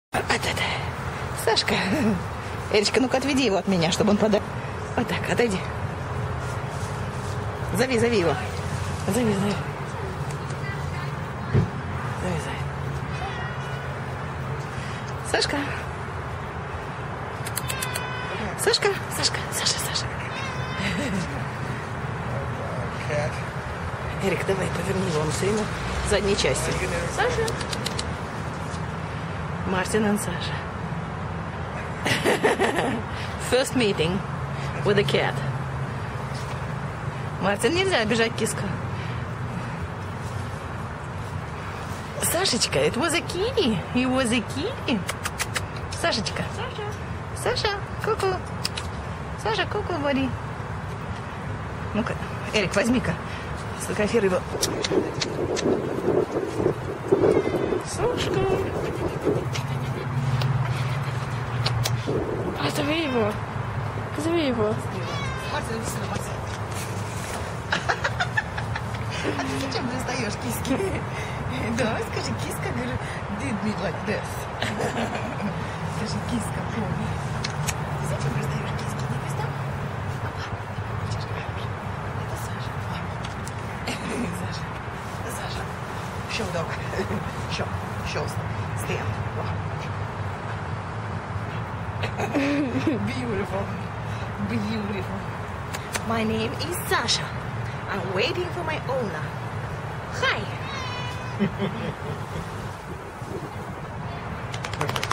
Вот это. Сашка. Эричка, ну-ка отведи его от меня, чтобы он подал. Вот так, отойди. Зови его. Зови. Зови. Сашка. Сашка. Саша. Эрик, давай, поверни его, он все время задней частью. Саша. Мартин и Саша. First meeting with a cat. Мартин, нельзя обижать киску. Сашечка, it was a kitty. It was a kitty. Сашечка. Саша, ку-ку. Саша, ку-ку, говори. Ну-ка, Эрик, возьми-ка. Сфотографируй его. Сашка. Зови его. Зови его. Мартин, иди сюда, Мартин. А ты зачем достаешь киски? Давай скажи, киска, говорю, did me like this. Скажи, киска, помни. Ты зачем достаешь киски? Не пристал? Это Саша. Саша. Саша. Show dog. Show. Stand. Beautiful. My name is Sasha. I'm waiting for my owner. Hi.